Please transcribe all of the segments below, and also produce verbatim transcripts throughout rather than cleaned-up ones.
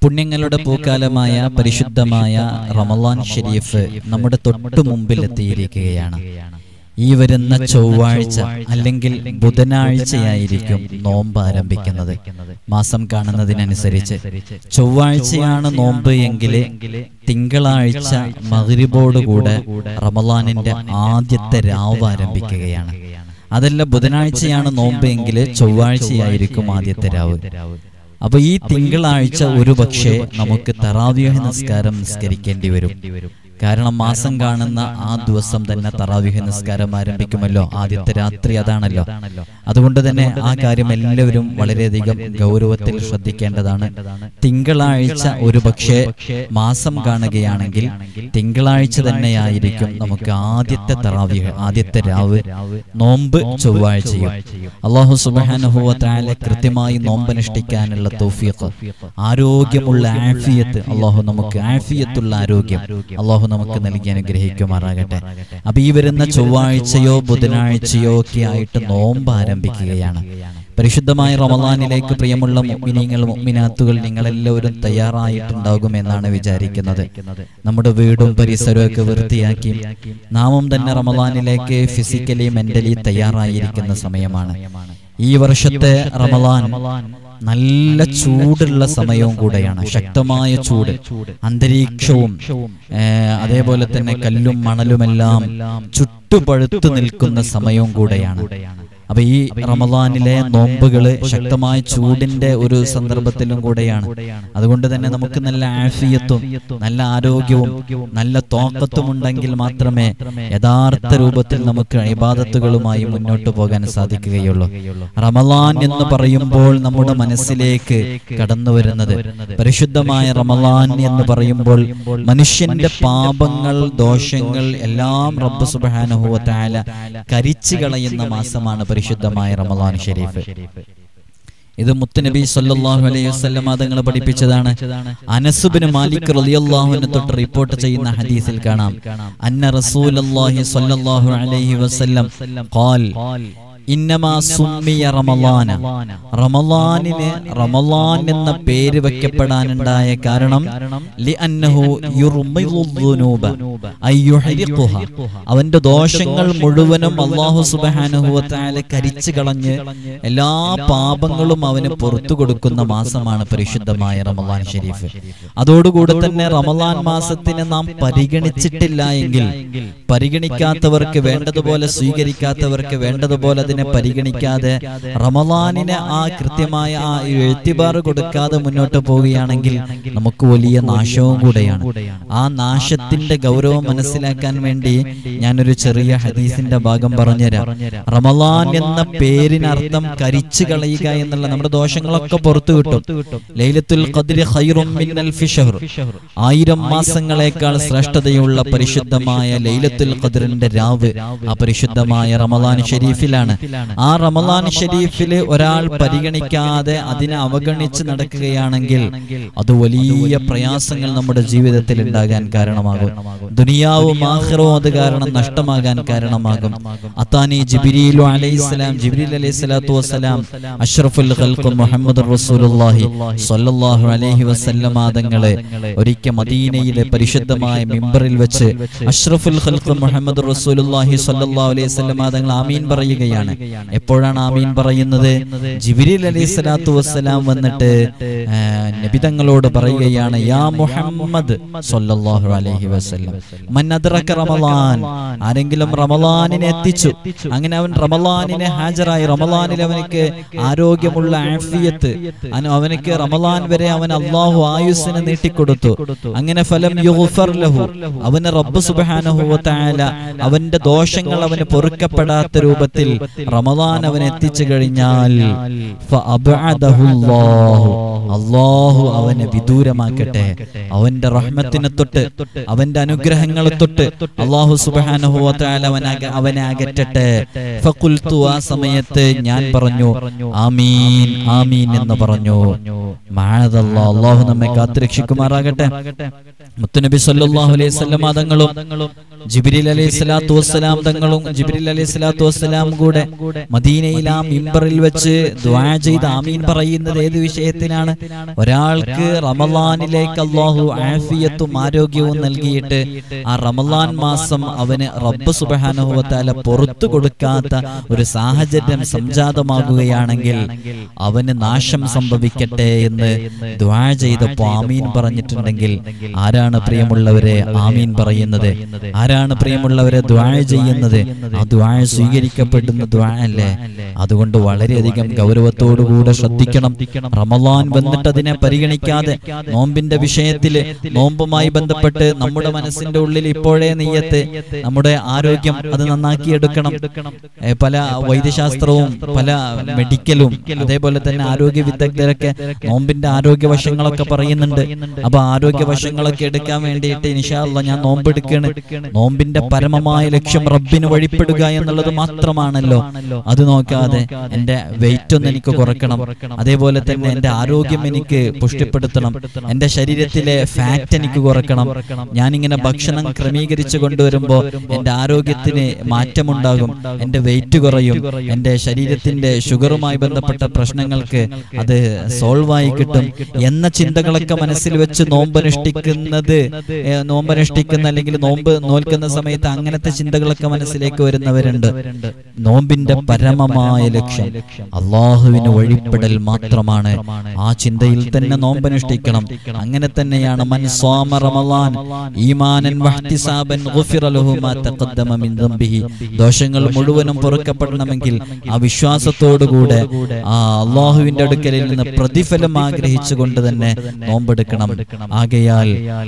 പുണ്യങ്ങളുടെ പൂക്കാലമായ പരിശുദ്ധമായ റമളാൻ ഷരീഫ് നമ്മുടെ തൊട്ടു മുമ്പിൽ എത്തിയിരിക്കുകയാണ്. ഈ വരുന്ന ചൊവ്വാഴ്ച അല്ലെങ്കിൽ ബുധനാഴ്ചയായിരിക്കും നോമ്പ് ആരംഭിക്കുന്നത്. മാസം കാണുന്നതിനനുസരിച്ച് ചൊവ്വാഴ്ചയാണ് നോമ്പ് എങ്കിൽ തിങ്കളാഴ്ച മഗ്രിബോടുകൂടെ റമളാനിന്റെ ആദ്യത്തെ രാവ് ആരംഭിക്കുകയാണ്. അതല്ല, ബുധനാഴ്ചയാണ് നോമ്പ് എങ്കിൽ ചൊവ്വാഴ്ചയായിരിക്കും ആദ്യത്തെ രാവ്. അപ്പൊ ഈ തിങ്കളാഴ്ച ഒരു പക്ഷേ നമുക്ക് തറാവീഹ് നിസ്കാരം നിസ്കരിക്കേണ്ടി വരും. കാരണം മാസം കാണുന്ന ആ ദിവസം തന്നെ തറാവീഹ് നിസ്കാരം ആരംഭിക്കുമല്ലോ, ആദ്യത്തെ രാത്രി അതാണല്ലോ. അതുകൊണ്ട് തന്നെ ആ കാര്യം എല്ലാവരും വളരെയധികം ഗൗരവത്തിൽ ശ്രദ്ധിക്കേണ്ടതാണ്. തിങ്കളാഴ്ച ഒരു പക്ഷേ മാസം കാണുകയാണെങ്കിൽ തിങ്കളാഴ്ച തന്നെയായിരിക്കും നമുക്ക് ആദ്യത്തെ തറാവീഹ്, ആദ്യത്തെ രാവ്. നോമ്പ് ചൊവ്വാഴ്ചയും. അല്ലാഹു സുബ്ഹാനഹു വ തആല കൃത്യമായി നോമ്പനുഷ്ഠിക്കാനുള്ള തൗഫീഖ്, ആരോഗ്യമുള്ള ആഫിയത്ത്, അല്ലാഹു നമുക്ക് ആഫിയത്തുള്ള ആരോഗ്യം അല്ലാഹു നമുക്ക് നൽകി അനുഗ്രഹിക്കുമാറാകട്ടെ. അപ്പൊ ഈ വരുന്ന ചൊവ്വാഴ്ചയോ ബുധനാഴ്ചയോ ഒക്കെ ആയിട്ട് നോമ്പ് ആരംഭിക്കുകയാണ്. പരിശുദ്ധമായ റമളാനിലേക്ക് പ്രിയമുള്ള മുഅ്മിനീങ്ങൾ, മുഅ്മിനാത്തുകൾ, നിങ്ങളെല്ലാവരും തയ്യാറായിട്ടുണ്ടാകുമെന്നാണ് വിചാരിക്കുന്നത്. നമ്മുടെ വീടും പരിസരവും ഒക്കെ വൃത്തിയാക്കി നാമും തന്നെ റമളാനിലേക്ക് ഫിസിക്കലി മെന്റലി തയ്യാറായിരിക്കുന്ന സമയമാണ്. ഈ വർഷത്തെ റമളാൻ നല്ല ചൂടുള്ള സമയവും കൂടെയാണ്. ശക്തമായ ചൂട്, അന്തരീക്ഷവും അതേപോലെ തന്നെ കല്ലും മണലുമെല്ലാം ചുട്ടുപഴുത്തു നിൽക്കുന്ന സമയവും കൂടെയാണ്. അപ്പൊ ഈ റമളാനിലെ നോമ്പുകള് ശക്തമായ ചൂടിന്റെ ഒരു സന്ദർഭത്തിലും കൂടെയാണ്. അതുകൊണ്ട് തന്നെ നമുക്ക് നല്ല ആഫിയത്തും നല്ല ആരോഗ്യവും നല്ല തോക്കത്തും ഉണ്ടെങ്കിൽ മാത്രമേ യഥാർത്ഥ രൂപത്തിൽ നമുക്ക് ഇബാദത്തുകളുമായി മുന്നോട്ട് പോകാൻ സാധിക്കുകയുള്ളൂ. റമളാൻ എന്ന് പറയുമ്പോൾ നമ്മുടെ മനസ്സിലേക്ക് കടന്നു വരുന്നത്, പരിശുദ്ധമായ റമളാൻ എന്ന് പറയുമ്പോൾ മനുഷ്യന്റെ പാപങ്ങൾ, ദോഷങ്ങൾ എല്ലാം റബ്ബ് സുബ്ഹാനഹു വ തആല കരിച്ചു കളയുന്ന മാസമാണ് പരിശുദ്ധമായ റമളാൻ ഷരീഫ്. ഇത് മുത്തുനബി സല്ലല്ലാഹു അലൈഹി വസല്ലം തങ്ങൾ പഠിപ്പിച്ചതാണ്. അനസ് ഇബ്നു മാലിക് റളിയല്ലാഹു അൻഹു തൊട്ട് റിപ്പോർട്ട് ചെയ്യുന്ന ഹദീസിൽ കാണാം, അന്ന റസൂലുള്ളാഹി സ്വല്ലല്ലാഹു അലൈഹി വസല്ലം ഖാൽ ഇന്നമാ സുമ്മിയ റമളാന, റമളാനിന് റമളാൻ എന്ന പേര് വെക്കപ്പെടാനുണ്ടായ കാരണം ലിഅന്നഹു യുർമിദുദ്ദുനൂബ അയ്യുഹരിഖുഹ, അവന്റെ ദോഷങ്ങൾ മുഴുവനും അല്ലാഹു സുബ്ഹാനഹു വ തആല കരിച്ചു കളഞ്ഞ് എല്ലാ പാപങ്ങളും അവന് പുറത്തു കൊടുക്കുന്ന മാസമാണ് പരിശുദ്ധമായ റമളാൻ ഷരീഫ്. അതോടുകൂടെ തന്നെ റമളാൻ മാസത്തിനെ നാം പരിഗണിച്ചിട്ടില്ല എങ്കിൽ, പരിഗണിക്കാത്തവർക്ക് വേണ്ടതുപോലെ, സ്വീകരിക്കാത്തവർക്ക് വേണ്ടതുപോലെ അതിനെ പരിഗണിക്കാതെ റമളാനിനെ ആ കൃത്യമായ ആ എഴുത്തിബാർ കൊടുക്കാതെ മുന്നോട്ട് പോവുകയാണെങ്കിൽ നമുക്ക് വലിയ നാശവും കൂടെയാണ്. ആ നാശത്തിന്റെ ഗൗരവം മനസ്സിലാക്കാൻ വേണ്ടി ഞാനൊരു ചെറിയ ഹദീസിന്റെ ഭാഗം പറഞ്ഞുതരാം. റമളാൻ എന്ന പേരിനർത്ഥം കരിച്ചു കളയുക എന്നുള്ള, നമ്മുടെ ദോഷങ്ങളൊക്കെ പുറത്തു കിട്ടും. ലൈലത്തുൽ ഖദ്രി ഖൈറും മിൻ അൽഫി ശഹ്ർ, ആയിരം മാസങ്ങളെക്കാൾ ശ്രേഷ്ഠതയുള്ള പരിശുദ്ധമായ ലൈലത്തുൽ ഖദ്റിന്റെ രാവ് ആ പരിശുദ്ധമായ റമളാൻ ഷരീഫിലാണ്. ആ റമളാൻ ഷരീഫില് ഒരാൾ പരിഗണിക്കാതെ അതിനെ അവഗണിച്ച് നടക്കുകയാണെങ്കിൽ അത് വലിയ പ്രയാസങ്ങൾ നമ്മുടെ ജീവിതത്തിൽ ഉണ്ടാകാൻ കാരണമാകും. ദുനിയാവും ആഖിറവും അത് കാരണം നഷ്ടമാകാൻ കാരണമാകും. അതാനി ജിബ്രീലു അലൈഹിസ്സലാം, ജിബ്രീൽ അലൈഹിസ്സലാത്തു വസ്സലാം അഷ്റഫുൽ ഖൽഖ് മുഹമ്മദുർ റസൂലുള്ളാഹി സ്വല്ലല്ലാഹു അലൈഹി വസല്ലം തങ്ങളെ ഒരിക്കൽ മദീനയിലെ പരിശുദ്ധമായ മിമ്പറിൽ വെച്ച് അഷ്റഫുൽ ഖൽഖ് മുഹമ്മദുർ റസൂലുള്ളാഹി സ്വല്ലല്ലാഹു അലൈഹി വസല്ലം തങ്ങൾ ആമീൻ പറയുകയാണ്. എപ്പോഴാണ് ആമീൻ പറയുന്നത്? ജിബ്രീൽ അലൈഹിസ്സലാത്തു വസ്സലാം വന്നിട്ട് നബി തങ്ങളോട് പറയുകയാണ്, യാ മുഹമ്മദ് സ്വല്ലല്ലാഹു അലൈഹി വസല്ലം മൻ അദ്റക റമളാൻ, ആരെങ്കിലും റമളാനിനെ എത്തിച്ചു, അങ്ങനെ അവൻ റമളാനിനെ ഹാജരായി, റമളാനിൽ അവനക്ക് ആരോഗ്യമുള്ള ആഫിയത്ത്, അവനക്ക് റമളാൻ വരെ അവൻ അല്ലാഹു ആയുസ്സിനെ നീട്ടിക്കൊടുത്തു. അങ്ങനെ ഫലം യുഗ്ഫർ ലഹു, അവന് റബ്ബ് സുബ്ഹാനഹു വ തആല അവന്റെ ദോഷങ്ങൾ അവന് പൊറുക്കപ്പെടാത്ത രൂപത്തിൽ റമളാൻ അവൻ എത്തിച്ചു കഴിഞ്ഞാൽ ഫഅബ്അദഹുല്ലാഹു, അല്ലാഹു അവനെ വിദൂരമാക്കട്ടെ, അവന്റെ റഹ്മത്തിനെ തൊട്ട്, അവന്റെ അനുഗ്രഹങ്ങളെ തൊട്ട് അല്ലാഹു സുബ്ഹാനഹു വ തആല അവനെ അകറ്റട്ടെ. ഫഖുൽതു, ആ സമയത്ത് ഞാൻ പറഞ്ഞു ആമീൻ ആമീൻ എന്ന് പറഞ്ഞു. മഅദല്ലാഹ്, അല്ലാഹു നമ്മെ കാത്തുരക്ഷിക്കുമാറാകട്ടെ. മുത്തുനബി സല്ലല്ലാഹു അലൈഹി വസല്ലം തങ്ങളും ജിബ്രീൽ അലൈഹിസ്സലാത്തു വസ്സലാം തങ്ങളും ജിബ്രീൽ അലൈഹിസ്സലാത്തു വസ്സലാം കൂടെ മദീനയിൽ ആ മിമ്പറിൽ വെച്ച് ദുആ ചെയ്ത് ആമീൻ പറയുന്നത് ഏത് വിഷയത്തിനാണ്? ഒരാൾക്ക് റമളാനിലേക്ക് അല്ലാഹു ആഫിയത്തും ആരോഗ്യവും നൽകിയിട്ട് ആ റമളാൻ മാസം അവന് റബ്ബ് സുബ്ഹാനഹു വ തആല പുറത്തു കൊടുക്കാത്ത ഒരു സാഹചര്യം സംജാതമാകുകയാണെങ്കിൽ അവന് നാശം സംഭവിക്കട്ടെ എന്ന് ദുആ ചെയ്തപ്പോൾ ആമീൻ പറഞ്ഞിട്ടുണ്ടെങ്കിൽ ആരാണ് പ്രിയമുള്ളവരെ ആമീൻ പറയുന്നത്? ആരാണ് പ്രിയമുള്ളവരെ ദുആ ചെയ്യുന്നത്? ആ ദുആ സ്വീകരിക്കപ്പെടുന്ന ദുആ അല്ലേ? അതുകൊണ്ട് വളരെയധികം ഗൗരവത്തോടുകൂടെ ശ്രദ്ധിക്കണം. റമളാൻ വന്നിട്ട് അതിനെ പരിഗണിക്കാതെ നോമ്പിന്റെ വിഷയത്തിൽ നോമ്പുമായി ബന്ധപ്പെട്ട് നമ്മുടെ മനസ്സിന്റെ ഉള്ളിൽ ഇപ്പോഴേ നിയ്യത്ത്, നമ്മുടെ ആരോഗ്യം അത് നന്നാക്കിയെടുക്കണം. പല വൈദ്യശാസ്ത്രവും പല മെഡിക്കലും അതേപോലെ തന്നെ ആരോഗ്യ വിദഗ്ധരൊക്കെ നോമ്പിന്റെ ആരോഗ്യ വശങ്ങളൊക്കെ പറയുന്നുണ്ട്. അപ്പൊ ആരോഗ്യ വശങ്ങളൊക്കെ എടുക്കാൻ വേണ്ടിയിട്ട് ഇൻഷാ അല്ലാഹ് ഞാൻ നോമ്പെടുക്കുകയാണ്. നോമ്പിന്റെ പരമമായ ലക്ഷ്യം റബ്ബിന് വഴിപ്പെടുക എന്നുള്ളത് മാത്രമാണല്ലോ. അത് നോക്കാതെ എന്റെ വെയിറ്റ് ഒന്ന് എനിക്ക് കുറക്കണം, അതേപോലെ തന്നെ എന്റെ ആരോഗ്യം എനിക്ക് പുഷ്ടിപ്പെടുത്തണം, എന്റെ ശരീരത്തിലെ ഫാറ്റ് എനിക്ക് കുറക്കണം, ഞാനിങ്ങനെ ഭക്ഷണം ക്രമീകരിച്ചു കൊണ്ടുവരുമ്പോ എന്റെ ആരോഗ്യത്തിന് മാറ്റമുണ്ടാകും, എന്റെ വെയിറ്റ് കുറയും, എന്റെ ശരീരത്തിന്റെ ഷുഗറുമായി ബന്ധപ്പെട്ട പ്രശ്നങ്ങൾക്ക് അത് സോൾവ് ആയി കിട്ടും എന്ന ചിന്തകളൊക്കെ മനസ്സിൽ വെച്ച് നോമ്പനുഷ്ഠിക്കുന്നത് നോമ്പനുഷ്ഠിക്കുന്ന അല്ലെങ്കിൽ നോമ്പ് നോൽക്കുന്ന സമയത്ത് അങ്ങനത്തെ ചിന്തകളൊക്കെ മനസ്സിലേക്ക് വരുന്നവരുണ്ട്. നോമ്പിന്റെ പരമമായ ലക്ഷ്യം അള്ളാഹുവിന് വഴിപ്പെടൽ മാത്രമാണ്. ആ ചിന്തയിൽ തന്നെ നോമ്പനുഷ്ഠിക്കണം. അങ്ങനെ തന്നെയാണ് മൻ സ്വാമ റമളാൻ ഈമാനൻ വഹ്തിസാബൻ ഗുഫിറ ലഹു മാ തഖദ്ദമ മിൻ ദംബിഹി. ദോഷങ്ങൾ മുഴുവനും പൊറുക്കപ്പെടണമെങ്കിൽ ആ വിശ്വാസത്തോടുകൂടെ ആ അള്ളാഹുവിന്റെ അടുക്കലിൽ നിന്ന് പ്രതിഫലം ആഗ്രഹിച്ചുകൊണ്ട് തന്നെ നോമ്പെടുക്കണം. ആകയാൽ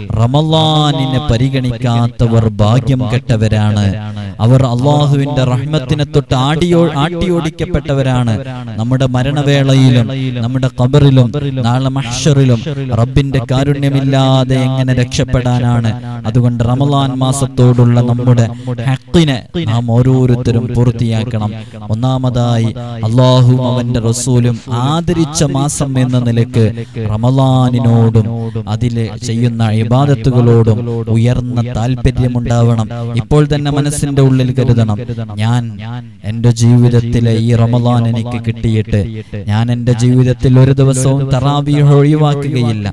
റമളാനിനെ പരിഗണിക്കാത്തവർ ഭാഗ്യം കെട്ടവരാണ്. അവർ അള്ളാഹുവിന്റെ റഹ്മത്തിനെ തൊട്ട് ആടിയോ ആട്ടിയോടിക്കപ്പെട്ടവരാണ്. നമ്മുടെ മരണവേളയിലും നമ്മുടെ ഖബറിലും നാളെ മഹ്ശറിലും റബ്ബിന്റെ കാരുണ്യമില്ലാതെ എങ്ങനെ രക്ഷപ്പെടാനാണ്? അതുകൊണ്ട് റമളാൻ മാസത്തോടുള്ള നമ്മുടെ ഹഖ്ഖിനെ നാം ഓരോരുത്തരും പൂർത്തിയാക്കണം. ഒന്നാമതായി അള്ളാഹുവും അവന്റെ റസൂലും ആദരിച്ച മാസം എന്ന നിലക്ക് റമളാനിനോടും അതിലെ ചെയ്യുന്ന ഇബാദത്തുകളോടും ഉയർന്ന താല്പര്യമുണ്ടാവണം. ഇപ്പോൾ തന്നെ മനസ്സിന്റെ ഉള്ളിൽ കരുതണം, ഞാൻ എന്റെ ജീവിതത്തിലെ ഈ റമളാൻ എനിക്ക് കിട്ടിയിട്ട് ഞാൻ എന്റെ ജീവിതത്തിൽ ഒരു ദിവസവും തറാവീഹ് ഒഴിവാക്കുകയില്ല,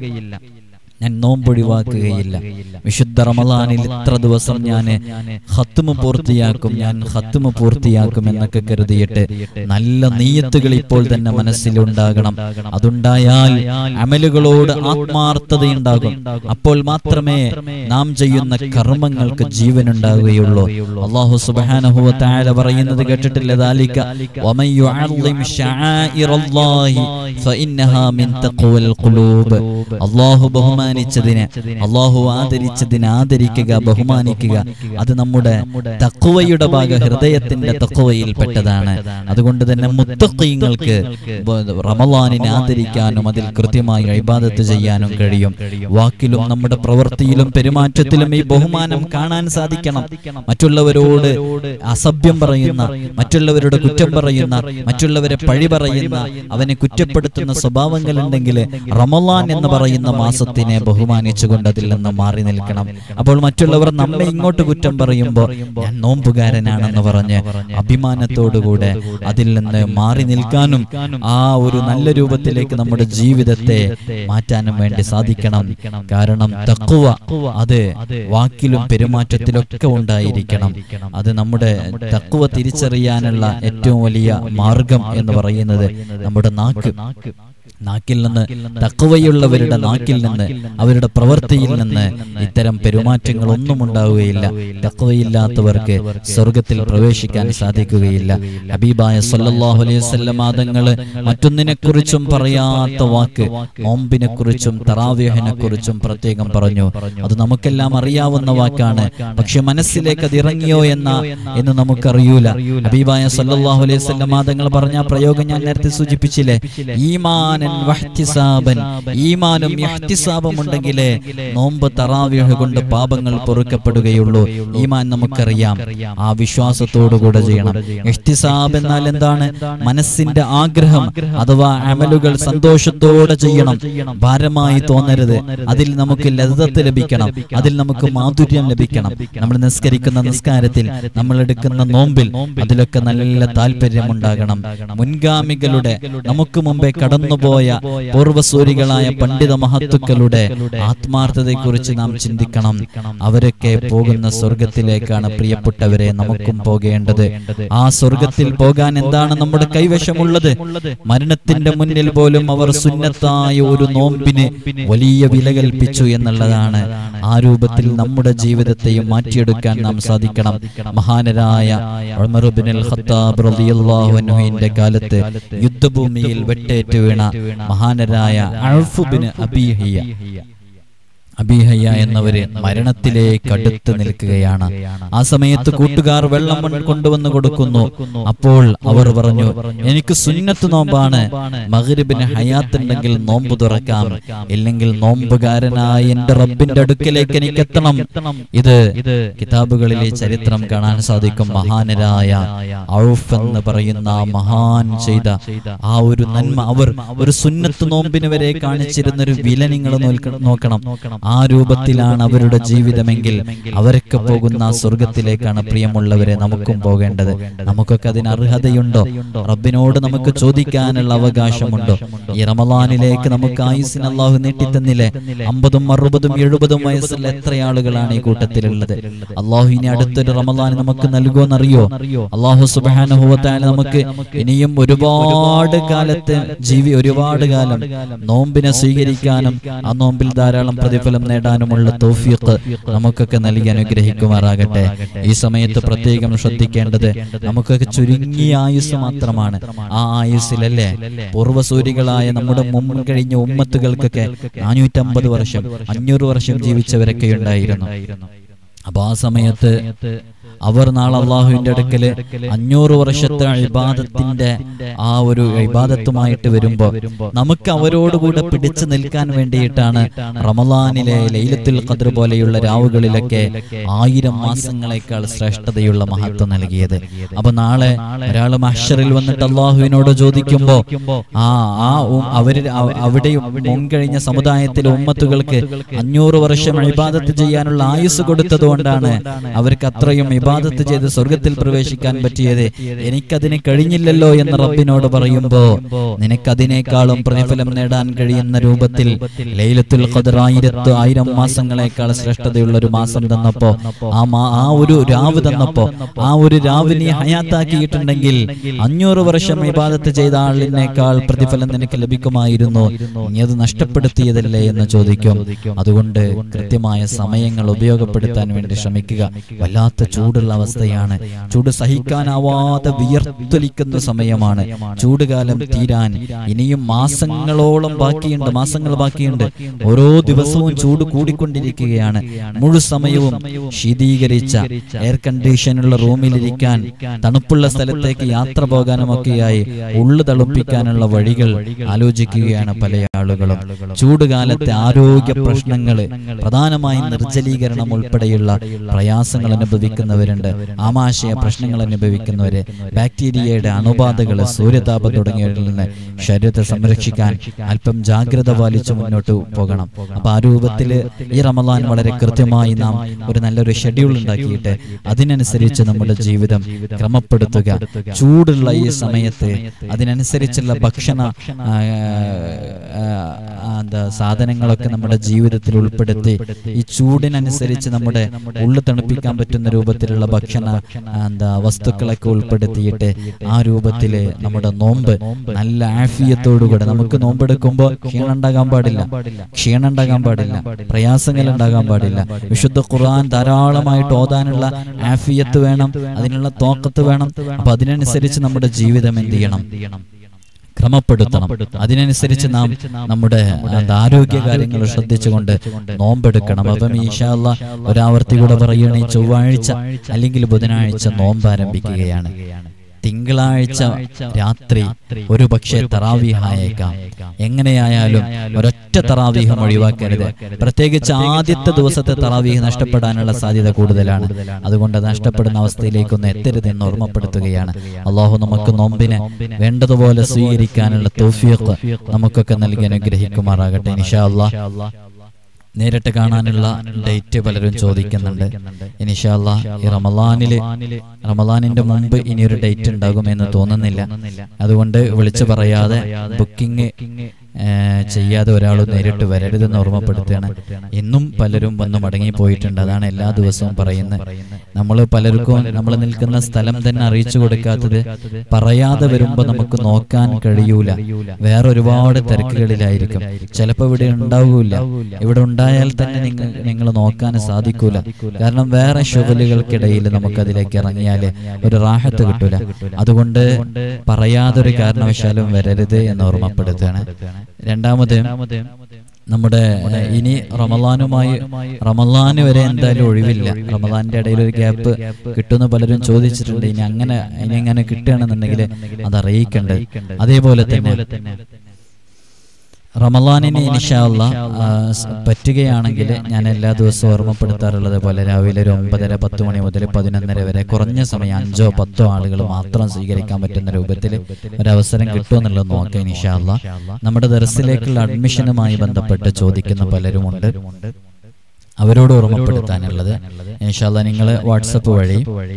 ഞാൻ നോമ്പൊഴിവാക്കുകയില്ല. വിശുദ്ധ റമളാനിൽ ഇത്ര ദിവസം ഞാൻ ഖത്മ് പൂർത്തിയാക്കും, ഞാൻ ഖത്മ് പൂർത്തിയാക്കും എന്നൊക്കെ കരുതിയിട്ട് നല്ല നിയ്യത്തുകൾ ഇപ്പോൾ തന്നെ മനസ്സിലുണ്ടാകണം. അതുണ്ടായാൽ അമലുകളോട് ആത്മാർത്ഥതയുണ്ടാകും. അപ്പോൾ മാത്രമേ നാം ചെയ്യുന്ന കർമ്മങ്ങൾക്ക് ജീവൻ ഉണ്ടാവുകയുള്ളൂ. അല്ലാഹു സുബ്ഹാനഹു വ തആല പറയുന്നത് കേട്ടിട്ടില്ല, ദാലിക വമൻ യുഅല്ലിം ശആഇറല്ലാഹി ഫഇന്നഹാ മിൻ തഖ്വൽ ഖുലൂബ്. അല്ലാഹു ബഹുമാനിച്ചതിനെ അല്ലാഹു ആദരിച്ചതിനെ ആദരിക്കുക, ബഹുമാനിക്കുക, അത് നമ്മുടെ തഖ്വയുടെ ഭാഗ ഹൃദയത്തിന്റെ തഖ്വയിൽ പെട്ടതാണ്. അതുകൊണ്ട് തന്നെ മുത്തഖീങ്ങൾക്ക് റമളാനിനെ ആദരിക്കാനും അതിൽ കൃത്യമായി ഇബാദത്ത് ചെയ്യാനും കഴിയും. വാക്കിലും നമ്മുടെ പ്രവൃത്തിയിലും പെരുമാറ്റത്തിലും ഈ ബഹുമാനം കാണാൻ സാധിക്കണം. മറ്റുള്ളവരോട് അസഭ്യം പറയുന്ന, മറ്റുള്ളവരുടെ കുറ്റം പറയുന്ന, മറ്റുള്ളവരെ പഴി പറയുന്ന, അവനെ കുറ്റപ്പെടുത്തുന്ന സ്വഭാവങ്ങൾ ഉണ്ടെങ്കിൽ റമളാൻ എന്ന് പറയുന്ന മാസത്തിനെ ബഹുമാനിച്ചുകൊണ്ട് അതിൽ നിന്ന് മാറി നിൽക്കണം. അപ്പോൾ മറ്റുള്ളവർ നമ്മെ ഇങ്ങോട്ട് കുറ്റം പറയുമ്പോൾ ഞാൻ നോമ്പുകാരനാണെന്ന് പറഞ്ഞ് അഭിമാനത്തോടുകൂടെ അതിൽ നിന്ന് മാറി നിൽക്കാനും ആ ഒരു നല്ല രൂപത്തിലേക്ക് നമ്മുടെ ജീവിതത്തെ മാറ്റാനും വേണ്ടി സാധിക്കണം. കാരണം തഖ്വ അത് വാക്കിലും പെരുമാറ്റത്തിലൊക്കെ ഉണ്ടായിരിക്കണം. അത് നമ്മുടെ തഖ്വ തിരിച്ചറിയാനുള്ള ഏറ്റവും വലിയ മാർഗം എന്ന് പറയുന്നത് നമ്മുടെ നാക്ക്. നാക്കിൽ നിന്ന്, തഖ്വയുള്ളവരുടെ നാക്കിൽ നിന്ന്, അവരുടെ പ്രവൃത്തിയിൽ നിന്ന് ഇത്തരം പെരുമാറ്റങ്ങൾ ഒന്നും ഉണ്ടാവുകയില്ല. തഖ്വയില്ലാത്തവർക്ക് സ്വർഗത്തിൽ പ്രവേശിക്കാൻ സാധിക്കുകയില്ല. ഹബീബായ സല്ലല്ലാഹു അലൈഹി വസല്ലം തങ്ങള് മറ്റൊന്നിനെ കുറിച്ചും പറയാത്ത വാക്ക് നോമ്പിനെ കുറിച്ചും തറാവീഹിനെ കുറിച്ചും പ്രത്യേകം പറഞ്ഞു. അത് നമുക്കെല്ലാം അറിയാവുന്ന വാക്കാണ്. പക്ഷെ മനസ്സിലേക്ക് അത് ഇറങ്ങിയോ എന്ന എന്ന് നമുക്കറിയൂല. ഹബീബായ സല്ലല്ലാഹു അലൈഹി വസല്ലം തങ്ങൾ പറഞ്ഞ പ്രയോഗം ഞാൻ നേരത്തെ സൂചിപ്പിച്ചില്ലേ, ഈമാനൻ ഈമാനൻ വഹ്തിസാബൻ, ഈമാനും ഇഹ്തിസാബും ഉണ്ടെങ്കിലേ നോമ്പ് തറാവീഹ് കൊണ്ട് പാപങ്ങൾ പൊറുക്കപ്പെടുകയുള്ളൂ. ഈമാൻ നമുക്കറിയാം, ആ വിശ്വാസത്തോടുകൂടെ ചെയ്യണം. ഇഹ്തിസാബ് എന്നാൽ എന്താണ്? മനസ്സിന്റെ ആഗ്രഹം അഥവാ അമലുകൾ സന്തോഷത്തോടെ ചെയ്യണം, ഭാരമായി തോന്നരുത്. അതിൽ നമുക്ക് ലദ്ദത്ത് ലഭിക്കണം, അതിൽ നമുക്ക് മാധുര്യം ലഭിക്കണം. നമ്മൾ നിസ്കരിക്കുന്ന നിസ്കാരത്തിൽ, നമ്മൾ എടുക്കുന്ന നോമ്പിൽ അതിലൊക്കെ നല്ല താല്പര്യം ഉണ്ടാകണം. മുൻഗാമികളുടെ, നമുക്ക് മുമ്പേ കടന്നുപോയ പൂർവസൂരികളായ പണ്ഡിത മഹത്തുക്കളുടെ ആത്മാർത്ഥതയെക്കുറിച്ച് നാം ചിന്തിക്കണം. അവരൊക്കെ പോകുന്ന സ്വർഗത്തിലേക്കാണ് പ്രിയപ്പെട്ടവരെ നമുക്കും പോകേണ്ടത്. ആ സ്വർഗത്തിൽ പോകാൻ എന്താണ് നമ്മുടെ കൈവശമുള്ളത്? മരണത്തിന്റെ മുന്നിൽ പോലും അവർ സുന്നത്തായ ഒരു നോമ്പിന് വലിയ വില കൽപ്പിച്ചു എന്നുള്ളതാണ്. ആ രൂപത്തിൽ നമ്മുടെ ജീവിതത്തെയും മാറ്റിയെടുക്കാൻ നാം സാധിക്കണം. മഹാനരായ ഉമർ ഇബ്നുൽ ഖത്താബ് റളിയല്ലാഹു അൻഹുവിന്റെ കാലത്ത് യുദ്ധഭൂമിയിൽ വെട്ടേറ്റ് വീണ മഹാനരായ ഔഫ് ഇബ്നു അബീഹിയ അബീഹയ്യ എന്നവര് മരണത്തിലേക്ക് അടുത്ത് നിൽക്കുകയാണ്. ആ സമയത്ത് കൂട്ടുകാർ വെള്ളം കൊണ്ടുവന്ന് കൊടുക്കുന്നു. അപ്പോൾ അവർ പറഞ്ഞു, എനിക്ക് സുന്നത്ത് നോമ്പാണ്, മഗ്രിബിന് ഹയാത്തുണ്ടെങ്കിൽ നോമ്പ് തുറക്കാം, ഇല്ലെങ്കിൽ നോമ്പുകാരനായ എന്റെ റബ്ബിന്റെ അടുക്കലേക്ക് എനിക്ക് എത്തണം. ഇത് കിതാബുകളിലെ ചരിത്രം കാണാൻ സാധിക്കും. മഹാനരായ ഔഫ് എന്ന് പറയുന്ന മഹാൻ ചെയ്ത ആ ഒരു നന്മ, അവർ ഒരു സുന്നത്ത് നോമ്പിന് വരെ കാണിച്ചിരുന്ന ഒരു വില നിങ്ങൾ നോക്കണം. ആ രൂപത്തിലാണ് അവരുടെ ജീവിതമെങ്കിൽ അവരൊക്കെ പോകുന്ന സ്വർഗത്തിലേക്കാണ് പ്രിയമുള്ളവരെ നമുക്കും പോകേണ്ടത്. നമുക്കൊക്കെ അതിന് അർഹതയുണ്ടോ? റബ്ബിനോട് നമുക്ക് ചോദിക്കാനുള്ള അവകാശമുണ്ടോ? ഈ റമളാനിലേക്ക് നമുക്ക് ആയുസ്സിന് അല്ലാഹു നീട്ടിത്തന്നില്ലേ? അമ്പതും അറുപതും എഴുപതും വയസ്സുള്ള എത്ര ആളുകളാണ് ഈ കൂട്ടത്തിലുള്ളത്? അല്ലാഹു ഇനി അടുത്തൊരു റമളാൻ നമുക്ക് നൽകുമെന്നറിയോ? അല്ലാഹു സുബ്ഹാനഹു വ തആല നമുക്ക് ഇനിയും ഒരുപാട് കാലത്തെ ജീവി ഒരുപാട് കാലം നോമ്പിനെ സ്വീകരിക്കാനും ആ നോമ്പിൽ ധാരാളം പ്രതിഫലം നേടാനുമുള്ള തൗഫീഖ് നമുക്കൊക്കെ നൽകി അനുഗ്രഹിക്കുമാറാകട്ടെ. ഈ സമയത്ത് പ്രത്യേകം ശ്രദ്ധിക്കേണ്ടത്, നമുക്കൊക്കെ ചുരുങ്ങിയ ആയുസ് മാത്രമാണ്. ആ ആയുസ്സിലല്ലേ പൂർവ്വസൂരികളായ നമ്മുടെ മുമ്പ് കഴിഞ്ഞ ഉമ്മത്തുകൾക്കൊക്കെ നാനൂറ്റമ്പത് വർഷം അഞ്ഞൂറ് വർഷം ജീവിച്ചവരൊക്കെ ഉണ്ടായിരുന്നു. അപ്പൊ ആ സമയത്ത് അവർ നാളെ അള്ളാഹുവിന്റെ അടുക്കല് അഞ്ഞൂറ് വർഷത്തെ ഇബാദത്തിന്റെ ആ ഒരു ഇബാദത്തുമായിട്ട് വരുമ്പോ നമുക്ക് അവരോടുകൂടെ പിടിച്ചു നിൽക്കാൻ വേണ്ടിയിട്ടാണ് റമളാനിലെ ലൈലത്തുൽ ഖദ്ർ പോലെയുള്ള രാവുകളിലൊക്കെ ആയിരം മാസങ്ങളെക്കാൾ ശ്രേഷ്ഠതയുള്ള മഹത്വം നൽകിയത്. അപ്പൊ നാളെ ഒരാൾ മഹ്ശറിൽ വന്നിട്ട് അള്ളാഹുവിനോട് ചോദിക്കുമ്പോ ആ ആ അവര് അവിടെ മുൻകഴിഞ്ഞ സമുദായത്തിലെ ഉമ്മത്തുകൾക്ക് അഞ്ഞൂറ് വർഷം ഇബാദത്ത് ചെയ്യാനുള്ള ആയുസ് കൊടുത്തതുകൊണ്ടാണ് അവർക്ക് അത്രയും ഇബാദത്ത് ചെയ്ത് സ്വർഗത്തിൽ പ്രവേശിക്കാൻ പറ്റിയത്. എനിക്കതിന് കഴിഞ്ഞില്ലല്ലോ എന്ന് റബ്ബിനോട് പറയുമ്പോ നിനക്കതിനേക്കാളും പ്രതിഫലം നേടാൻ കഴിയുന്ന രൂപത്തിൽ ലൈലത്തുൽ ഖദ്ർ ആയിരത്ത് ആയിരം മാസങ്ങളെക്കാൾ ശ്രേഷ്ഠതയുള്ള ഒരു മാസം തന്നപ്പോ, ആ ആ ഒരു രാവ് തന്നപ്പോ, ആ ഒരു രാവിനെ ഹയാത്താക്കിയിട്ടുണ്ടെങ്കിൽ അഞ്ഞൂറ് വർഷം ഇബാദത്ത് ചെയ്ത ആളിനേക്കാൾ പ്രതിഫലം നിനക്ക് ലഭിക്കുമായിരുന്നു. നീ അത് നഷ്ടപ്പെടുത്തിയതല്ലേ എന്ന് ചോദിക്കും. അതുകൊണ്ട് കൃത്യമായ സമയങ്ങൾ ഉപയോഗപ്പെടുത്താൻ വേണ്ടി ശ്രമിക്കുക. വല്ലാത്ത ചൂടുള്ള അവസ്ഥയാണ്, ചൂട് സഹിക്കാനാവാതെ വിയർത്തൊലിക്കുന്ന സമയമാണ്. ചൂടുകാലം തീരാൻ ഇനിയും മാസങ്ങളോളം ബാക്കിയുണ്ട്, മാസങ്ങൾ ബാക്കിയുണ്ട്. ഓരോ ദിവസവും ചൂട് കൂടിക്കൊണ്ടിരിക്കുകയാണ്. മുഴു സമയവും ശീതീകരിച്ച എയർ കണ്ടീഷനുള്ള റൂമിലിരിക്കാൻ, തണുപ്പുള്ള സ്ഥലത്തേക്ക് യാത്ര പോകാനുമൊക്കെയായി ഉള്ളു തണുപ്പിക്കാനുള്ള വഴികൾ ആലോചിക്കുകയാണ് പല ആളുകളും. ചൂടുകാലത്തെ ആരോഗ്യ പ്രശ്നങ്ങള്, പ്രധാനമായും നിർജ്ജലീകരണം ഉൾപ്പെടെയുള്ള പ്രയാസങ്ങൾ അനുഭവിക്കുന്നവരുണ്ട്, ആമാശയ പ്രശ്നങ്ങൾ അനുഭവിക്കുന്നവര്, ബാക്ടീരിയയുടെ അണുബാധകള്, സൂര്യതാപം തുടങ്ങിയവരിൽ നിന്ന് ശരീരത്തെ സംരക്ഷിക്കാൻ അല്പം ജാഗ്രത പാലിച്ച് മുന്നോട്ട് പോകണം. അപ്പൊ ആ രൂപത്തില് ഈ റമളാൻ വളരെ കൃത്യമായി നാം ഒരു നല്ലൊരു ഷെഡ്യൂൾ ഉണ്ടാക്കിയിട്ട് അതിനനുസരിച്ച് നമ്മുടെ ജീവിതം ക്രമപ്പെടുത്തുക. ചൂടുള്ള ഈ സമയത്ത് അതിനനുസരിച്ചുള്ള ഭക്ഷണ എന്താ സാധനങ്ങളൊക്കെ നമ്മുടെ ജീവിതത്തിൽ ഉൾപ്പെടുത്തി ഈ ചൂടിനനുസരിച്ച് നമ്മുടെ ഉള്ളു തണുപ്പിക്കാൻ പറ്റുന്ന രൂപത്തിലുള്ള ഭക്ഷണ എന്താ വസ്തുക്കളൊക്കെ ഉൾപ്പെടുത്തിയിട്ട് ആ രൂപത്തില് നമ്മുടെ നോമ്പ് നല്ല ആഫിയത്തോടുകൂടെ, നമുക്ക് നോമ്പെടുക്കുമ്പോൾ ക്ഷീണം ഉണ്ടാകാൻ പാടില്ല, ക്ഷീണം ഉണ്ടാകാൻ പാടില്ല, പ്രയാസങ്ങൾ ഉണ്ടാകാൻ പാടില്ല. വിശുദ്ധ ഖുർആൻ ധാരാളമായിട്ട് ഓതാനുള്ള ആഫിയത്ത് വേണം, അതിനുള്ള തോക്കത്ത് വേണം. അപ്പൊ അതിനനുസരിച്ച് നമ്മുടെ ജീവിതം എന്ത് ചെയ്യണം? ക്രമപ്പെടുത്തണം. അതിനനുസരിച്ച് നാം നമ്മുടെ ആരോഗ്യ കാര്യങ്ങൾ ശ്രദ്ധിച്ചുകൊണ്ട് നോമ്പെടുക്കണം. അപ്പം ഇൻഷാ അല്ലാഹ് ഒരാവർത്തി കൂടെ പറയുകയാണ്, ചൊവ്വാഴ്ച അല്ലെങ്കിൽ ബുധനാഴ്ച നോമ്പ് ആരംഭിക്കുകയാണ്. തിങ്കളാഴ്ച രാത്രി ഒരു പക്ഷേ തറാവീഹായേക്കാം. എങ്ങനെയായാലും ഒരൊറ്റ തറാവീഹം ഒഴിവാക്കരുത്. പ്രത്യേകിച്ച് ആദ്യത്തെ ദിവസത്തെ തറാവീഹ് നഷ്ടപ്പെടാനുള്ള സാധ്യത കൂടുതലാണ്. അതുകൊണ്ട് നഷ്ടപ്പെടുന്ന അവസ്ഥയിലേക്കൊന്നും എത്തരുതെന്ന് ഓർമ്മപ്പെടുത്തുകയാണ്. അള്ളാഹു നമുക്ക് നോമ്പിനെ വേണ്ടതുപോലെ സ്വീകരിക്കാനുള്ള തൗഫീഖ് നമുക്കൊക്കെ നൽകി അനുഗ്രഹിക്കുമാറാകട്ടെ. ഇൻഷാ അല്ലാഹ് നേരിട്ട് കാണാനുള്ള ഡേറ്റ് പലരും ചോദിക്കുന്നുണ്ട്. ഇൻഷാ അല്ലാഹ് ഈ റമളാനില് റമളാനിന്റെ മുമ്പ് ഇനിയൊരു ഡേറ്റ് ഉണ്ടാകുമെന്ന് തോന്നുന്നില്ല. അതുകൊണ്ട് വിളിച്ചു പറയാതെ ബുക്കിംഗ് ചെയ്യാതെ ഒരാൾ നേരിട്ട് വരരുതെന്ന് ഓർമ്മപ്പെടുത്തുകയാണ്. ഇന്നും പലരും വന്ന് മടങ്ങിപ്പോയിട്ടുണ്ട്. അതാണ് എല്ലാ ദിവസവും പറയുന്നത്. നമ്മൾ പലർക്കും നമ്മൾ നിൽക്കുന്ന സ്ഥലം തന്നെ അറിയിച്ചു കൊടുക്കാത്തത് പറയാതെ വരുമ്പോൾ നമുക്ക് നോക്കാൻ കഴിയൂല. വേറെ ഒരുപാട് തിരക്കുകളിലായിരിക്കും. ചിലപ്പോൾ ഇവിടെ ഉണ്ടാവൂല. ഇവിടെ ഉണ്ടായാൽ തന്നെ നിങ്ങൾ നിങ്ങൾ നോക്കാൻ സാധിക്കൂല. കാരണം വേറെ ശുഗലുകൾക്കിടയിൽ നമുക്ക് അതിലേക്ക് ഇറങ്ങിയാൽ ഒരു റാഹത്ത് കിട്ടൂല. അതുകൊണ്ട് പറയാതൊരു കാരണവശാലും വരരുത് എന്ന് ഓർമ്മപ്പെടുത്തുകയാണ്. രണ്ടാമത് നമ്മുടെ ഇനി റമളാനുമായി റമളാന് വരെ എന്തായാലും ഒഴിവില്ല. റമളാന്റെ ഇടയിൽ ഒരു ഗ്യാപ്പ് കിട്ടുമെന്ന് പലരും ചോദിച്ചിട്ടുണ്ട്. ഇനി അങ്ങനെ ഇനി അങ്ങനെ കിട്ടുകയാണെന്നുണ്ടെങ്കിൽ അത് അറിയിക്കേണ്ടത്. അതേപോലെ തന്നെ റമളാനിന് ഇൻഷാ അല്ലാഹ് പറ്റുകയാണെങ്കിൽ ഞാൻ എല്ലാ ദിവസവും ഓർമ്മപ്പെടുത്താറുള്ളത് പോലെ രാവിലെ ഒരു ഒമ്പതര പത്ത് മണി മുതൽ പതിനൊന്നര വരെ കുറഞ്ഞ സമയം അഞ്ചോ പത്തോ ആളുകൾ മാത്രം സ്വീകരിക്കാൻ പറ്റുന്ന രൂപത്തിൽ ഒരവസരം കിട്ടുമെന്നുള്ളത് നോക്കാം ഇൻഷാ അല്ലാഹ്. നമ്മുടെ ദർസിലേക്കുള്ള അഡ്മിഷനുമായി ബന്ധപ്പെട്ട് ചോദിക്കുന്ന പലരുമുണ്ട്. അവരോട് ഓർമ്മപ്പെടുത്താനുള്ളത് ഇൻഷാ അല്ലാഹ് നിങ്ങൾ വാട്സപ്പ് വഴി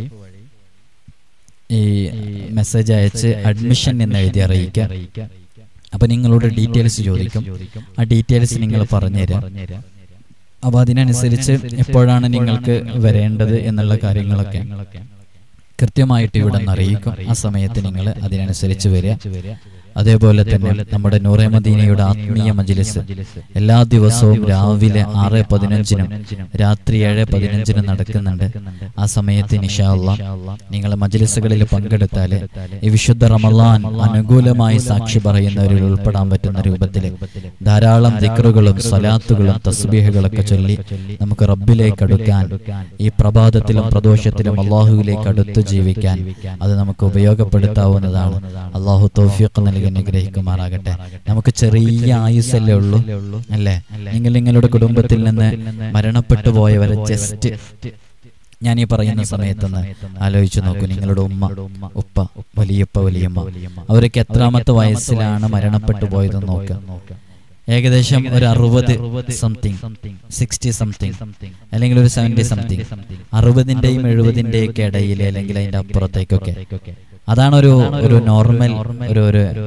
ഈ മെസ്സേജ് അയച്ച് അഡ്മിഷൻ എന്ന് എഴുതി അറിയിക്കുക. അപ്പൊ നിങ്ങളോട് ഡീറ്റെയിൽസ് ചോദിക്കും. ആ ഡീറ്റെയിൽസ് നിങ്ങൾ പറഞ്ഞുതരാം. അപ്പൊ അതിനനുസരിച്ച് എപ്പോഴാണ് നിങ്ങൾക്ക് വരേണ്ടത് എന്നുള്ള കാര്യങ്ങളൊക്കെ കൃത്യമായിട്ട് ഇവിടെ നിന്ന് അറിയിക്കും. ആ സമയത്ത് നിങ്ങൾ അതിനനുസരിച്ച് വരിക. അതേപോലെ തന്നെ നമ്മുടെ നൂറെ മദീനയുടെ ആത്മീയ മജ്ലിസ് എല്ലാ ദിവസവും രാവിലെ ആറ് പതിനഞ്ചിനും രാത്രി ഏഴ് പതിനഞ്ചിനും നടക്കുന്നുണ്ട്. ആ സമയത്ത് ഇൻഷാ അല്ലാഹ് നിങ്ങൾ മജ്ലിസുകളിൽ പങ്കെടുത്താൽ ഈ വിശുദ്ധ റമളാൻ അനുകൂലമായി സാക്ഷി പറയുന്നവരിൽ ഉൾപ്പെടാൻ പറ്റുന്ന രൂപത്തിൽ ധാരാളം ദിക്റുകളും സ്വലാത്തുകളും തസ്ബീഹുകളൊക്കെ ചൊല്ലി നമുക്ക് റബ്ബിലേക്ക് അടുക്കാൻ, ഈ പ്രഭാതത്തിലും പ്രദോഷത്തിലും അള്ളാഹുവിലേക്ക് അടുത്ത് ജീവിക്കാൻ അത് നമുക്ക് ഉപയോഗപ്പെടുത്താവുന്നതാണ്. അള്ളാഹു തൗഫീഖ് നൽകി അനുഗ്രഹിക്കുമാറാകട്ടെ. നമുക്ക് ചെറിയ ആയുസ്സല്ലേ ഉള്ളൂ അല്ലേ? നിങ്ങൾ നിങ്ങളുടെ കുടുംബത്തിൽ നിന്ന് മരണപ്പെട്ടു പോയവരെ ജസ്റ്റ് ഞാൻ ഈ പറയുന്ന സമയത്തൊന്ന് ആലോചിച്ചു നോക്കൂ. നിങ്ങളുടെ ഉമ്മ, ഉപ്പ, വലിയപ്പ, വലിയമ്മ അവരൊക്കെ എത്രാമത്തെ വയസ്സിലാണ് മരണപ്പെട്ടു പോയതെന്ന് നോക്കുക. ഏകദേശം ഒരു അറുപത് സംതിങ്, സിക്സ്റ്റി സംതിങ്, അല്ലെങ്കിൽ ഒരു സെവന്റി സംതിങ്, അറുപതിന്റെയും എഴുപതിന്റെയും ഒക്കെ ഇടയിൽ അല്ലെങ്കിൽ അതിന്റെ അപ്പുറത്തേക്കൊക്കെ. അതാണ് ഒരു ഒരു നോർമൽ ഒരു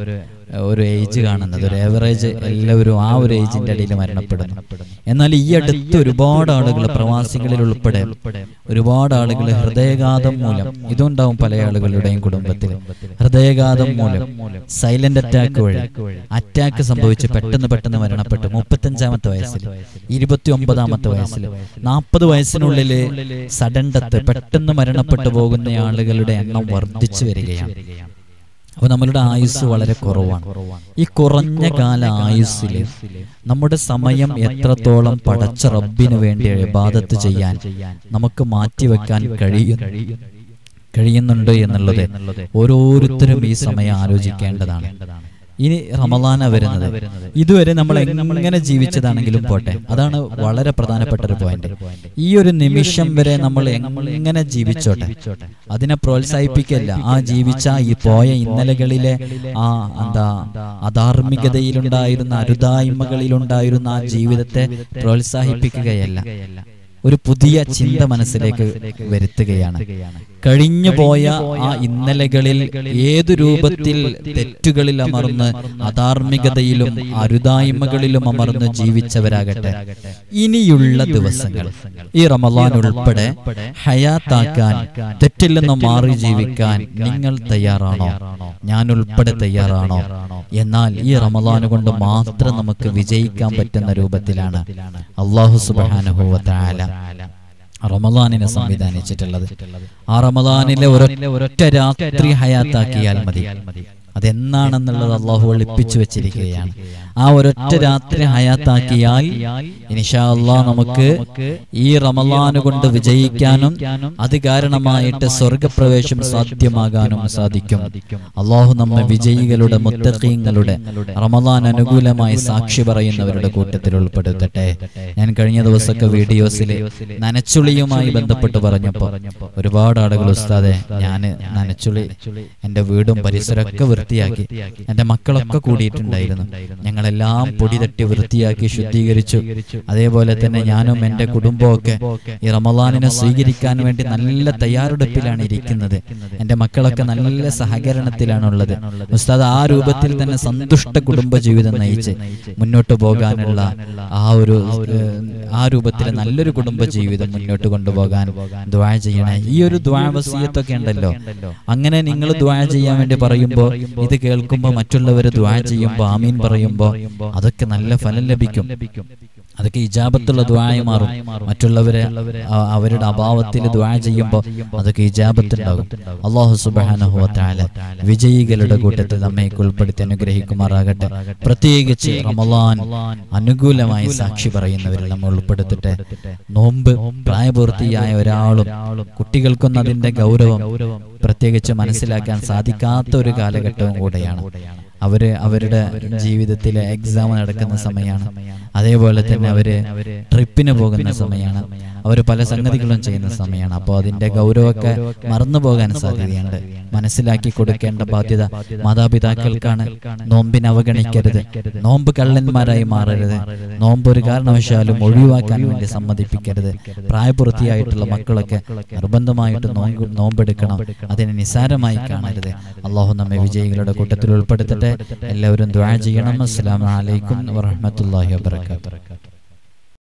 ഒരു ഏജ് കാണുന്നത്. ഒരു ഏവറേജ് എല്ലാവരും ആ ഒരു ഏജിന്റെ ഇടയിൽ മരണപ്പെടുന്നു. എന്നാൽ ഈ അടുത്ത് ഒരുപാട് ആളുകൾ, പ്രവാസികളിൽ ഉൾപ്പെടെ ഒരുപാട് ആളുകൾ ഹൃദയഘാതം മൂലം, ഇതുണ്ടാവും പല ആളുകളുടെയും കുടുംബത്തിൽ, ഹൃദയഘാതം മൂലം സൈലന്റ് അറ്റാക്ക് വഴി അറ്റാക്ക് സംഭവിച്ച് പെട്ടെന്ന് പെട്ടെന്ന് മരണപ്പെട്ടു. മുപ്പത്തഞ്ചാമത്തെ വയസ്സിൽ, ഇരുപത്തി ഒമ്പതാമത്തെ വയസ്സിൽ, നാൽപ്പത് വയസ്സിനുള്ളിൽ സഡൻ ഡെത്ത്, പെട്ടെന്ന് മരണപ്പെട്ടു പോകുന്ന ആളുകളുടെ എണ്ണം വർദ്ധിച്ചു വരികയാണ്. അപ്പൊ നമ്മളുടെ ആയുസ് വളരെ കുറവാണ്. ഈ കുറഞ്ഞ കാല ആയുസ്സിൽ നമ്മുടെ സമയം എത്രത്തോളം പടച്ച റബ്ബിന് വേണ്ടി ഇബാദത്ത് ചെയ്യാൻ നമുക്ക് മാറ്റിവെക്കാൻ കഴിയും കഴിയുന്നുണ്ട് എന്നുള്ളത് ഓരോരുത്തരും ഈ സമയം ആലോചിക്കേണ്ടതാണ്. ഇനി റമളാന വരുന്നത്, ഇതുവരെ നമ്മൾ എങ്ങനെ ജീവിച്ചതാണെങ്കിലും പോട്ടെ, അതാണ് വളരെ പ്രധാനപ്പെട്ട ഒരു പോയിന്റ്. ഈ ഒരു നിമിഷം വരെ നമ്മൾ എങ്ങനെ ജീവിച്ചോട്ടെ, അതിനെ പ്രോത്സാഹിപ്പിക്കല്ല. ആ ജീവിച്ച ഈ പോയ ഇന്നലകളിലെ ആ എന്താ അധാർമികതയിലുണ്ടായിരുന്ന, അരുതായ്മകളിലുണ്ടായിരുന്ന ആ ജീവിതത്തെ പ്രോത്സാഹിപ്പിക്കുകയല്ല, ഒരു പുതിയ ചിന്ത മനസ്സിലേക്ക് വരുത്തുകയാണ്. കഴിഞ്ഞു പോയ ആ ഇന്നലകളിൽ ഏതു രൂപത്തിൽ തെറ്റുകളിൽ അമർന്ന് അധാർമികതയിലും അരുതായ്മകളിലും അമർന്ന് ജീവിച്ചവരാകട്ടെ, ഇനിയുള്ള ദിവസങ്ങൾ ഈ റമളാൻ ഉൾപ്പെടെ ഹയാത്താക്കാൻ, തെറ്റിൽ നിന്ന് മാറി ജീവിക്കാൻ നിങ്ങൾ തയ്യാറാണോ? ഞാൻ ഉൾപ്പെടെ തയ്യാറാണോ? എന്നാൽ ഈ റമളാൻ കൊണ്ട് മാത്രം നമുക്ക് വിജയിക്കാൻ പറ്റുന്ന രൂപത്തിലാണ് അല്ലാഹു സുബ്ഹാനഹു വ തആല റമളാനിനെ സംവിധാനിച്ചിട്ടുള്ളത്. ആ റമളാനിലെ ഒരൊറ്റ രാത്രി ഹയാത്താക്കിയാൽ മതി, അതെന്നാണെന്നുള്ളത് അള്ളാഹു ഒളിപ്പിച്ചു വെച്ചിരിക്കുകയാണ്. ആ ഒരൊറ്റ രാത്രി ഹയാത്താക്കിയാൽ ഇൻഷാ അല്ലാഹ് നമുക്ക് ഈ റമളാന് കൊണ്ട് വിജയിക്കാനും അത് കാരണമായിട്ട് സ്വർഗപ്രവേശം സാധ്യമാകാനും സാധിക്കും. അള്ളാഹു നമ്മെ വിജയികളുടെ മുത്തഖീങ്ങളുടെ റമളാൻ അനുകൂലമായി സാക്ഷി പറയുന്നവരുടെ കൂട്ടത്തിൽ ഉൾപ്പെടുത്തട്ടെ. ഞാൻ കഴിഞ്ഞ ദിവസമൊക്കെ വീഡിയോസിൽ നനച്ചുളിയുമായി ബന്ധപ്പെട്ട് പറഞ്ഞപ്പോൾ ഒരുപാട് ആളുകൾ ഉസ്താദെ ഞാൻ നനച്ചുളി എൻ്റെ വീടും പരിസരമൊക്കെ വൃത്തിയാക്കി, എൻ്റെ മക്കളൊക്കെ കൂടിയിട്ടുണ്ടായിരുന്നു, ഞങ്ങളെല്ലാം പൊടി തട്ടി വൃത്തിയാക്കി ശുദ്ധീകരിച്ചു. അതേപോലെ തന്നെ ഞാനും എൻ്റെ കുടുംബമൊക്കെ ഈ റമളാനിനെ സ്വീകരിക്കാൻ വേണ്ടി നല്ല തയ്യാറെടുപ്പിലാണ് ഇരിക്കുന്നത്. എൻ്റെ മക്കളൊക്കെ നല്ല സഹകരണത്തിലാണുള്ളത്. ഉസ്താദ് ആ രൂപത്തിൽ തന്നെ സന്തുഷ്ട കുടുംബ ജീവിതം നയിച്ച് മുന്നോട്ട് പോകാനുള്ള ആ ഒരു ആ രൂപത്തിൽ നല്ലൊരു കുടുംബ ജീവിതം മുന്നോട്ട് കൊണ്ടുപോകാൻ ദുആ ചെയ്യണേ. ഈ ഒരു ദുആ വസിയത്തൊക്കെ ഉണ്ടല്ലോ, അങ്ങനെ നിങ്ങൾ ദുആ ചെയ്യാൻ വേണ്ടി പറയുമ്പോൾ ഇത് കേൾക്കുമ്പോൾ മറ്റുള്ളവർ ദുആ ചെയ്യുമ്പോൾ ആമീൻ പറയുമ്പോൾ അതൊക്കെ നല്ല ഫലം ലഭിക്കും. അതൊക്കെ ഇജാബത്തുള്ള ദുആയി മാറും. മറ്റുള്ളവരെ അവരുടെ അഭാവത്തിൽ ദുആ ചെയ്യുമ്പോൾ അതൊക്കെ ഇജാബത്തുണ്ടാകും. അല്ലാഹു സുബ്ഹാനഹു വ തആല വിജയികളുടെ കൂട്ടത്തിൽ നമ്മെ ഉൾപ്പെടുത്തി അനുഗ്രഹിക്കുമാറാകട്ടെ. പ്രത്യേകിച്ച് റമളാൻ അനുകൂലമായി സാക്ഷി പറയുന്നവരിൽ നമ്മൾ ഉൾപ്പെടുത്തട്ടെ. നോമ്പ് പ്രായപൂർത്തിയായ ഒരാളും കുട്ടികൾക്കൊന്നും അതിന്റെ ഗൗരവം പ്രത്യേകിച്ച് മനസ്സിലാക്കാൻ സാധിക്കാത്ത ഒരു കാലഘട്ടവും കൂടെയാണ്. അവര് അവരുടെ ജീവിതത്തിലെ എക്സാം നടക്കുന്ന സമയമാണ്. അതേപോലെ തന്നെ അവര് ട്രിപ്പിന് പോകുന്ന സമയമാണ്. അവർ പല സംഗതികളും ചെയ്യുന്ന സമയമാണ്. അപ്പോൾ അതിന്റെ ഗൗരവമൊക്കെ മറന്നു പോകാൻ സാധ്യതയുണ്ട്. മനസ്സിലാക്കി കൊടുക്കേണ്ട ബാധ്യത മാതാപിതാക്കൾക്കാണ്. നോമ്പിനെ അവഗണിക്കരുത്. നോമ്പ് കള്ളന്മാരായി മാറരുത്. നോമ്പ് ഒരു കാരണവശാലും ഒഴിവാക്കാൻ വേണ്ടി സമ്മതിപ്പിക്കരുത്. പ്രായപൂർത്തിയായിട്ടുള്ള മക്കളൊക്കെ നിർബന്ധമായിട്ട് നോമ്പ് നോമ്പെടുക്കണം. അതിനെ നിസാരമായി കാണരുത്. അള്ളാഹു നമ്മെ വിജയികളുടെ കൂട്ടത്തിൽ ഉൾപ്പെടുത്തട്ടെ. എല്ലാവരും ദുആ ചെയ്യണം. അസ്സലാമു അലൈക്കും വറഹ്മത്തുള്ളാഹി വബറകാതുഹു.